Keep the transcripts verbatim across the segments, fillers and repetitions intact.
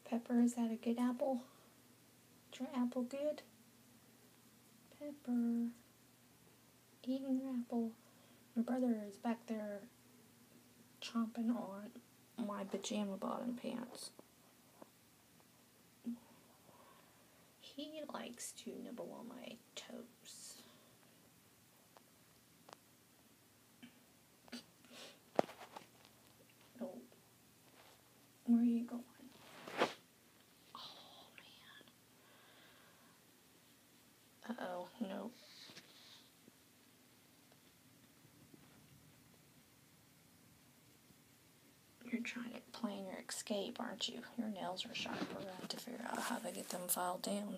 Pepper, is that a good apple? Is your apple good? Pepper, eating your apple. My brother is back there chomping on my pajama bottom pants. He likes to nibble on my toes. Oh, where are you going? Oh, man. Uh-oh, no. You're trying to plan your escape, aren't you? Your nails are sharp. We're going to have to figure out how to get them filed down.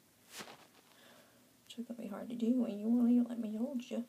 Which is going to be hard to do when you won't let me hold you.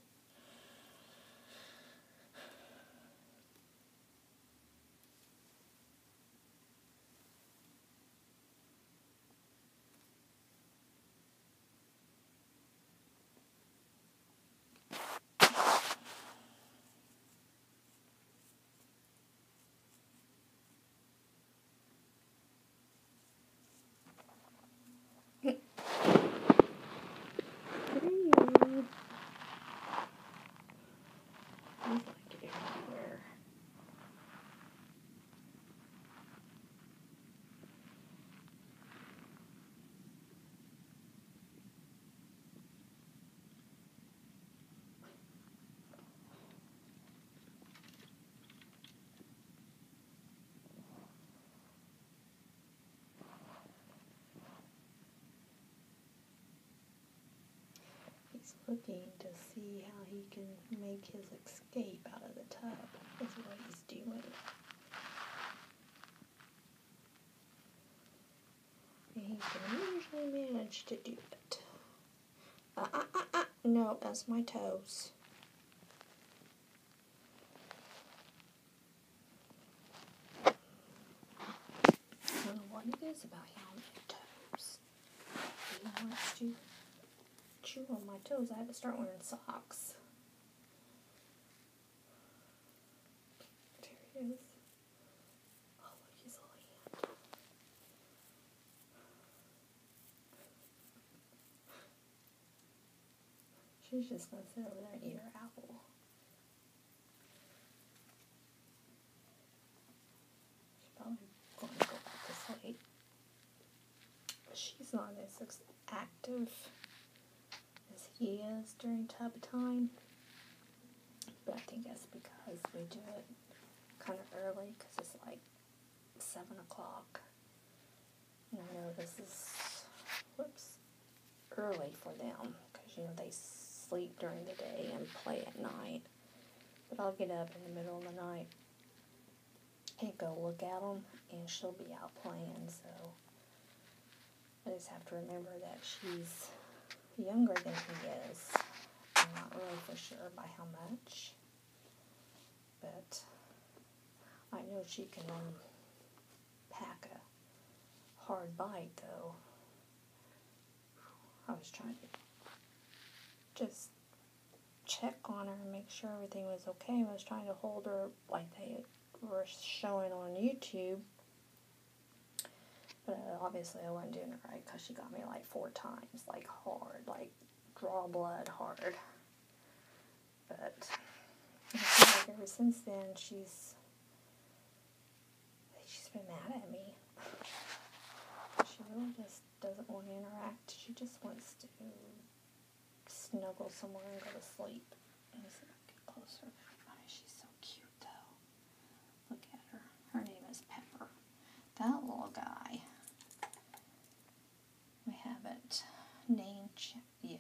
He's looking to see how he can make his escape out of the tub. That's what he's doing. And he can usually manage to do it. Uh, uh, uh, uh. No, that's my toes. I don't know what it is about him and toes. He wants to chew on my toes. I have to start wearing socks. There he is. Oh, look, his little hand. She's just going to sit over there and eat her apple. She's probably going to go back to sleep. She's not as active as he is during tub time. But I think that's because we do it kind of early, because it's like seven o'clock. And I know this is, whoops, early for them, because, you know, they sleep during the day and play at night. But I'll get up in the middle of the night and go look at them, and she'll be out playing, so I just have to remember that she's younger than he is. I'm not really for sure by how much, but I know she can unpack a hard bite, though. I was trying to just check on her and make sure everything was okay. I was trying to hold her like they were showing on YouTube, but obviously I wasn't doing it right, because she got me like four times, like hard, like draw blood hard. But I feel like ever since then she's she's been mad at me. She really just doesn't want to interact. She just wants to snuggle somewhere and go to sleep. Let me see if I can get closer. Oh, she's so cute, though. Look at her. Her name is Pepper. That little guy, we haven't named yet.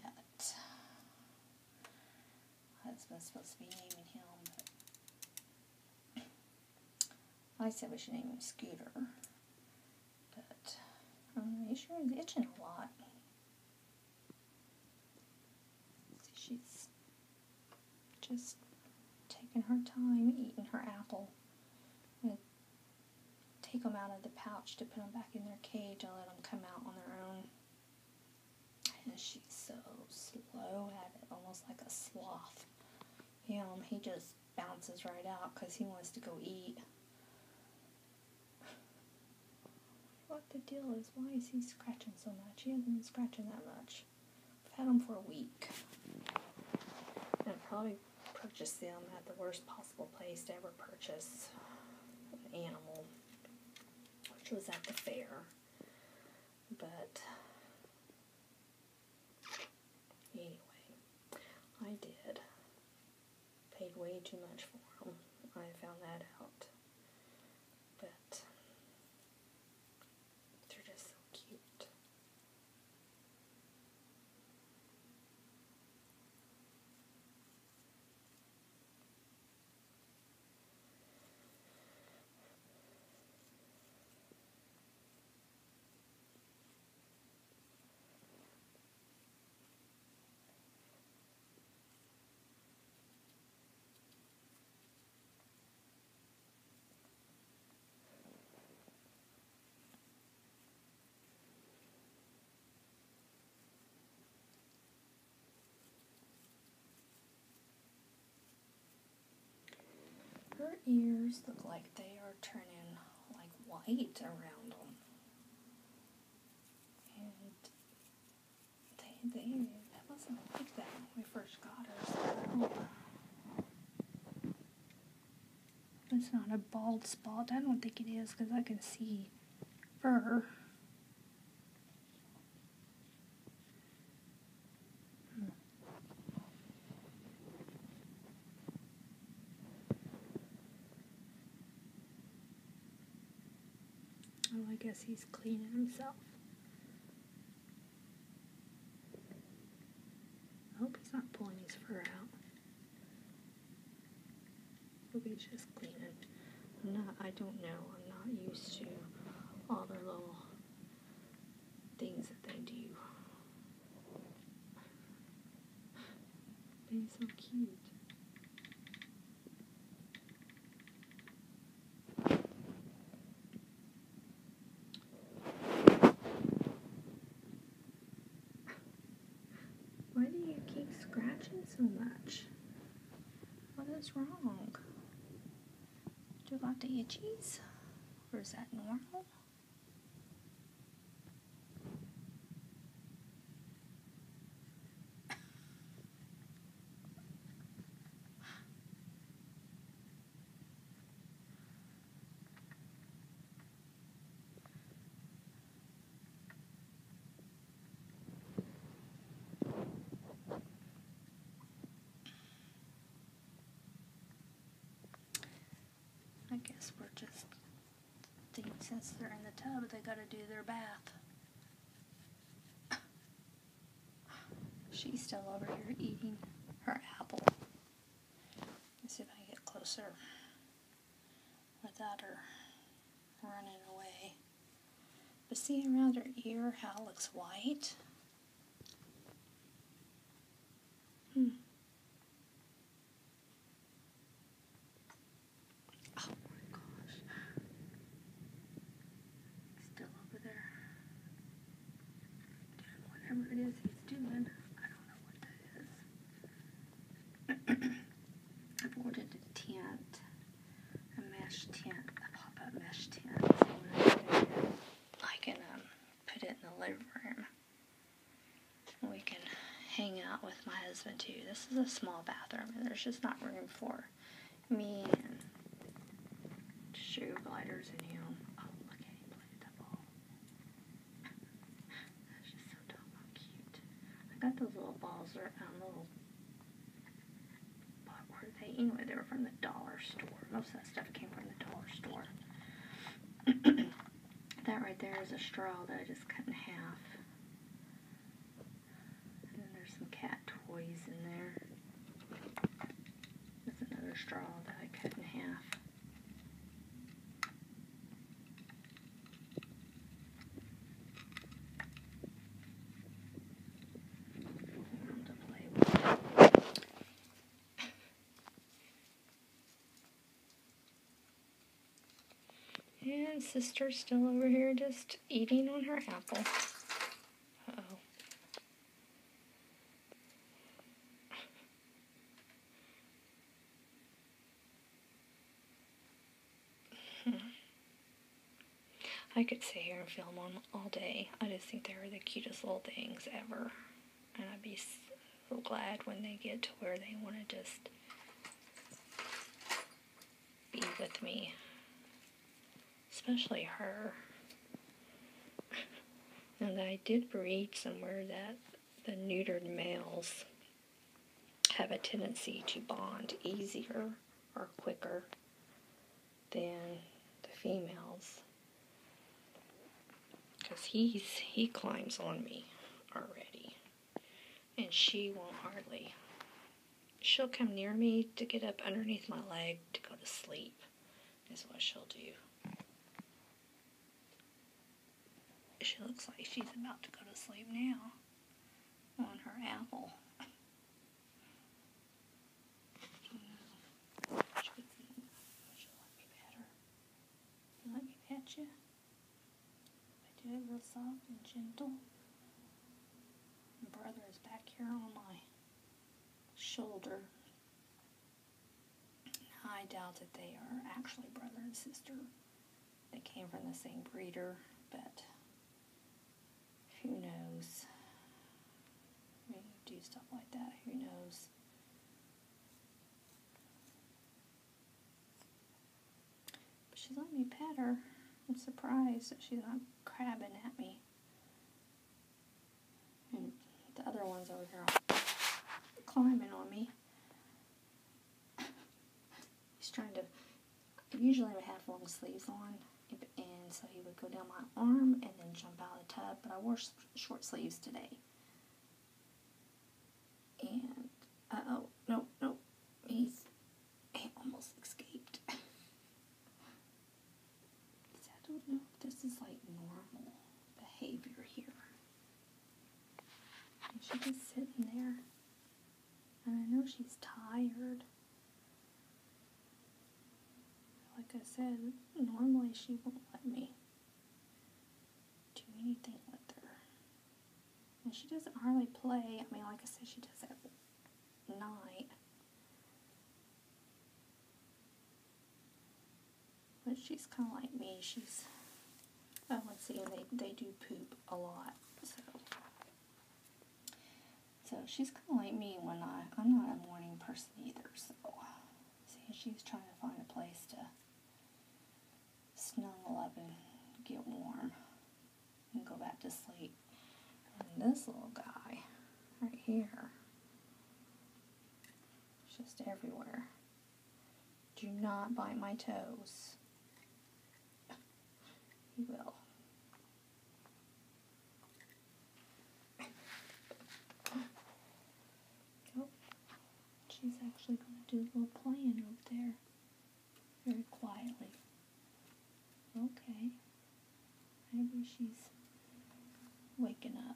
Husband's supposed to be naming him, but I said we should name him Scooter. But um, he sure is itching a lot. See, she's just taking her time, eating her apple. I'm going to take them out of the pouch to put them back in their cage and let them come out on their own. And she's so slow at it, almost like a sloth. Him, he just bounces right out because he wants to go eat. What? the deal is. Why is he scratching so much? He hasn't been scratching that much. I've had him for a week. And I probably purchased them at the worst possible place to ever purchase an animal, which was at the fair. But anyway, I did. Paid way too much for them. I found that out. But they're just so cute. Her ears look like they are turning like white around them. And they, they, it wasn't like that when we first got her. So it's not a bald spot. I don't think it is because I can see fur. Oh, I guess he's cleaning himself. I hope he's not pulling his fur out. Hope he's just cleaning. I'm not, I don't know. I'm not used to all their little things that they do. But he's so cute. Why do you keep scratching so much? What is wrong? Do you got the itchies? Or is that normal? I guess we're just thinking since they're in the tub, they gotta do their bath. She's still over here eating her apple. Let's see if I can get closer without her running away. But see around her ear how it looks white? Hmm. Oh my gosh. Still over there doing whatever it is he's doing. I don't know what that is. I've ordered a tent, a mesh tent, a pop-up mesh tent. So when I get it, I can um, put it in the living room. We can hang out with my husband too. This is a small bathroom and there's just not room for me and shoe gliders and him. Oh, look at him play with that ball. That's just so doggone cute. I got those little balls, they're um, little, what were they? Anyway, they were from the dollar store. Most of that stuff came from the dollar store. That right there is a straw that I just cut in half. And then there's some cat toys in there. That's another straw that I cut in half. To play with. And sister's still over here just eating on her apple. Uh-oh. I could sit here and film them all day. I just think they're the cutest little things ever. And I'd be so glad when they get to where they want to just be with me. Especially her. And I did read somewhere that the neutered males have a tendency to bond easier or quicker than the females. Because he's, he climbs on me already. And she won't hardly. She'll come near me to get up underneath my leg to go to sleep, is what she'll do. She looks like she's about to go to sleep now on her apple. She'll let me pet her. Let me pet you. I do it real soft and gentle. My brother is back here on my shoulder. I doubt that they are actually brother and sister. They came from the same breeder, but who knows? When you do stuff like that, who knows? But she's letting me pet her. I'm surprised that she's not crabbing at me. And the other ones over here are climbing on me. He's trying to, usually I have long sleeves on, and so he would go down my arm and then jump out of the tub, but I wore short sleeves today. And, uh-oh, no, no, he's, he almost escaped. I don't know if this is like normal behavior here. And she's just sitting there, and I know she's tired. Like I said, normally she won't let me do anything with her. And she doesn't hardly play. I mean, like I said, she does at night. But she's kind of like me. She's, oh, let's see, and they, they do poop a lot. So, so she's kind of like me when I, I'm not a morning person either. So, see, she's trying to find a place to snuggle up and get warm and go back to sleep. And this little guy right here is just everywhere. Do not bite my toes. He will. Oh, she's actually going to do a little playing over there very quietly. Okay, maybe she's waking up.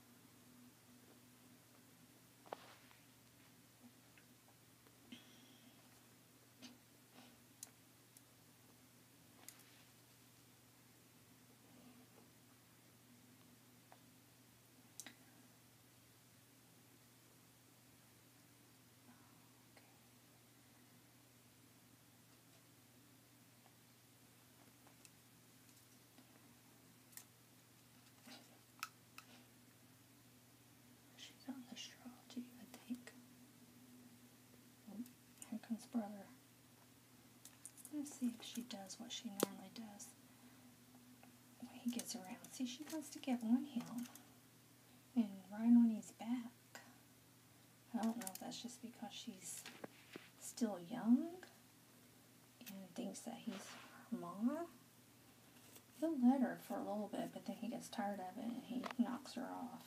She's on the straw too, I think. Oh, here comes brother. Let's see if she does what she normally does when he gets around. See, she wants to get on him and ride on his back. I don't know if that's just because she's still young and thinks that he's her mama. He'll let her for a little bit, but then he gets tired of it and he knocks her off.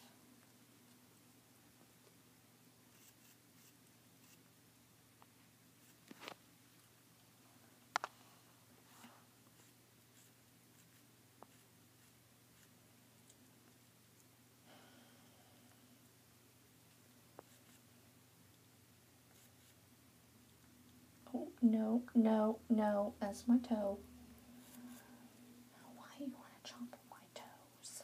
Oh, no, no, no, that's my toe. Why do you want to chomp on my toes?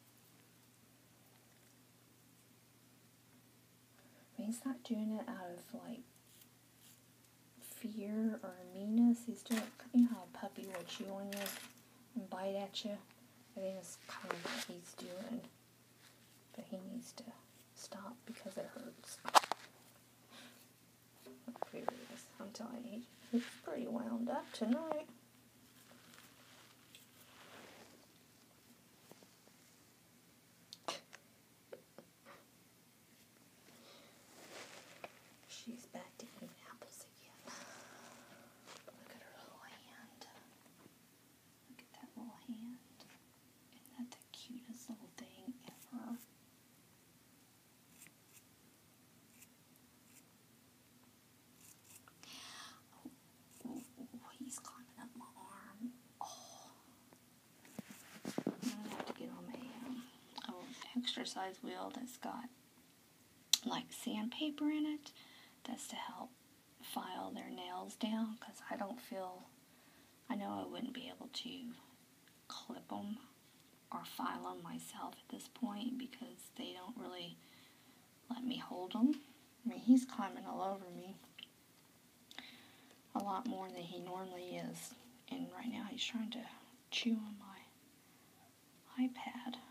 I mean, he's not doing it out of, like, fear or meanness. He's doing it, you know how a puppy will chew on you and bite at you? I think it's kind of what he's doing. But he needs to stop because it hurts. Look, here he is. I'm telling you, he's pretty wound up tonight. She's back to eating apples again. Look at her little hand. Look at that little hand. Isn't that the cutest little thing ever? Oh, oh, he's climbing up my arm. Oh. I'm going to have to get on my um, oh, exercise wheel that's got like sandpaper in it. That's to help file their nails down, because I don't feel, I know I wouldn't be able to clip them or file them myself at this point because they don't really let me hold them. I mean, he's climbing all over me a lot more than he normally is, and right now he's trying to chew on my iPad.